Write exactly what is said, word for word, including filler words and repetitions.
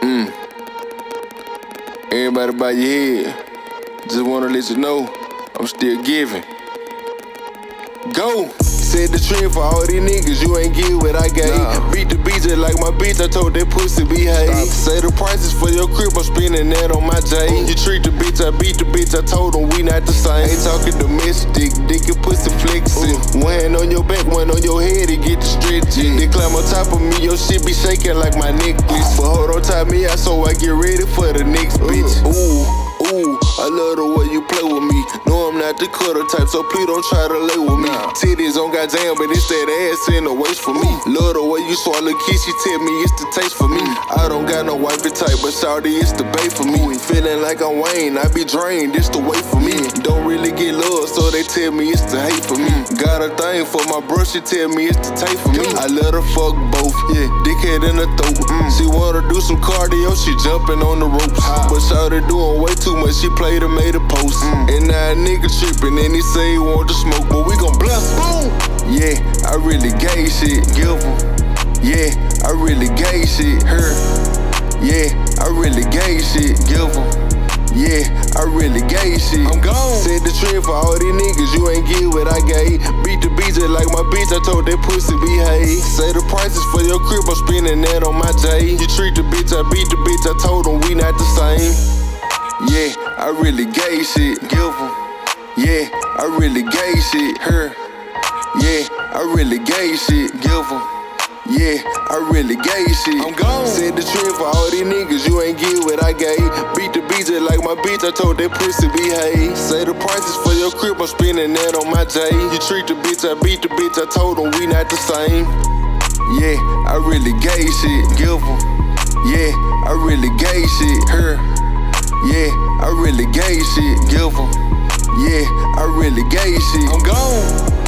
Mm. Everybody by your head. Just wanna let you know, I'm still giving. Go! Set the trend for all these niggas, you ain't get what I gave. Nah. Beat the beat just like my bitch, I told that pussy behave. Say the prices for your crib, I'm spending that on my J. Ooh. You treat the bitch, I beat the bitch, I told them we not the same. Ain't talking domestic, dick and pussy flexing. Ooh. One hand on your back, one on your head, it get the stretching. They climb on top of me, your shit be shaking like my necklace. But hold on, tie me out so I get ready for the next bitch. Ooh, ooh, I love the way you play with me. No, I'm not the cutter type, so please don't try to lay with me. Nah. Titties on goddamn, but it's that ass in the waist for me. Love the way you swallow kiss, she tell me it's the taste for me. I don't got no wifey type, but shawty, it's the bait for me. Feeling like I'm Wayne, I be drained, it's the way for me. Don't really get love, so they tell me it's the hate for me. Got a thing for my brush, she tell me it's the tape for me. I let her fuck both, yeah, dickhead in the throat. Mm. She wanna do some cardio, she jumping on the ropes. But shawty doing way too much, she played and made a post. Mm. And now a nigga tripping, and he say he want to smoke, but we gon' bless. Boom! Yeah, I really gay shit, give em. Yeah, I really gay shit, her. Yeah, I really gay shit, give em. Yeah, I really gay shit. I'm gone. Set the trend for all these niggas, you ain't get what I gave. Beat the beat just like my bitch, I told that pussy behave. Say the prices for your crib, I'm spending that on my J. You treat the bitch, I beat the bitch, I told them we not the same. Yeah, I really gay shit, give em. Yeah, I really gay shit, her. Yeah, I really gay shit, give em. Yeah, I really gay shit. I'm gone. Set the trend for all these niggas, you ain't get what I gave. Beat the beat just like my bitch, I told that pussy behave. Say the prices for your crib, I'm spending that on my J. You treat the bitch, I beat the bitch, I told them we not the same. Yeah, I really gay shit, give em. Yeah, I really gay shit, her. Yeah, I really gay shit, give em. Yeah, I really gay shit. I'm gone.